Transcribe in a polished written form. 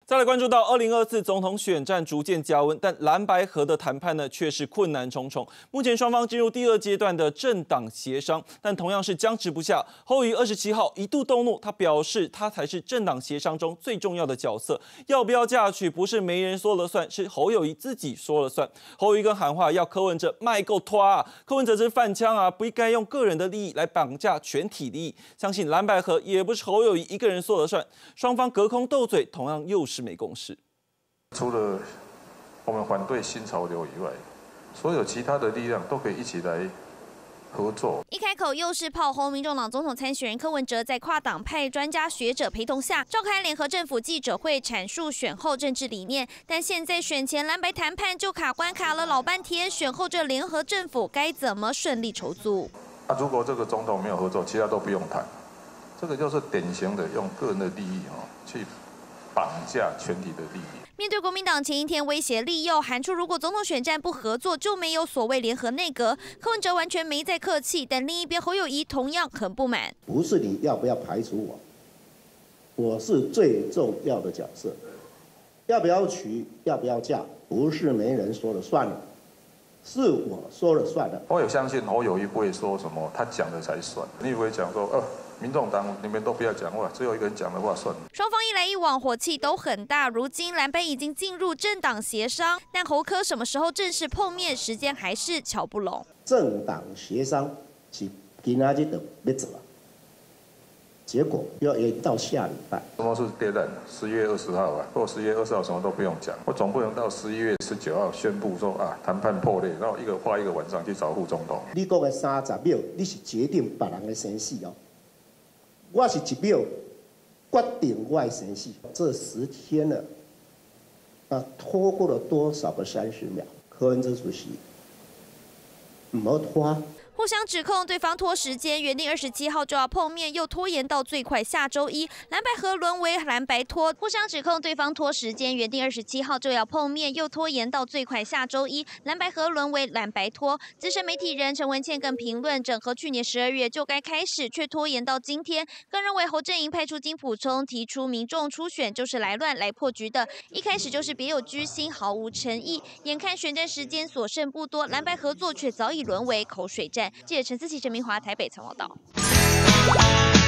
再来关注到2024总统选战逐渐加温，但蓝白合的谈判呢却是困难重重。目前双方进入第2阶段的政党协商，但同样是僵持不下。侯友宜27号一度动怒，他表示他才是政党协商中最重要的角色，要不要嫁娶不是媒人说了算，是侯友宜自己说了算。侯友宜更喊话要柯文哲卖够拖啊，柯文哲是犯腔啊，不应该用个人的利益来绑架全体利益。相信蓝白合也不是侯友宜一个人说了算，双方隔空斗嘴，同样又是没共识。 除了我们反对新潮流以外，所有其他的力量都可以一起来合作。 一开口又是炮轰，民众党总统参选人柯文哲在跨党派专家学者陪同下召开联合政府记者会，阐述选后政治理念。但现在选前蓝白谈判就卡关卡了老半天，选后这联合政府该怎么顺利筹组？ 如果这个总统没有合作，其他都不用谈。这个就是典型的用个人的利益去绑架全体的利益。 面对国民党前一天威胁利诱，喊出如果总统选战不合作，就没有所谓联合内阁。柯文哲完全没在客气，但另一边侯友宜同样很不满。 不是你要不要排除我，我是最重要的角色。要不要娶，要不要嫁，不是媒人说了算了，是我说了算了。 我有相信侯友宜不会说什么他讲的才算，你以为讲说民众党你们都不要讲话，只有一个人讲的话算了。 双方一来一往，火气都很大。如今蓝白已经进入政党协商，但侯柯什么时候正式碰面，时间还是瞧不拢。 政党协商是今仔日就要做啊，结果要延到下礼拜。 什么是deadline？11月20号啊，或11月20号什么都不用讲，我总不能到11月19号宣布说谈判破裂，然后花一个晚上去找副总统。 你讲的30秒，你是决定别人的生死哦。我是1秒决定我的生死，这10天了，拖过了多少个30秒？柯文哲主席没拖。 互相指控对方拖时间，原定27号就要碰面，又拖延到最快下周一。蓝白合沦为蓝白拖，互相指控对方拖时间，原定27号就要碰面，又拖延到最快下周一。蓝白合沦为蓝白拖。资深媒体人陈文茜更评论，整合去年12月就该开始，却拖延到今天。更认为侯阵营派出金溥聪，提出民众初选就是来乱来破局的，一开始就是别有居心，毫无诚意。眼看选战时间所剩不多，蓝白合作却早已沦为口水战。记者陈思琪、陈明华台北采访报道。